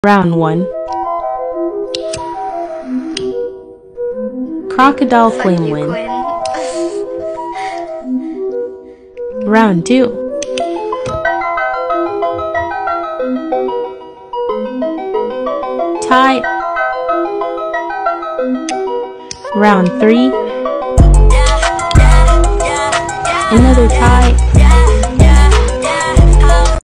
Round 1. Crocodile Flame win. Round 2. Tie. Round 3. Another tie.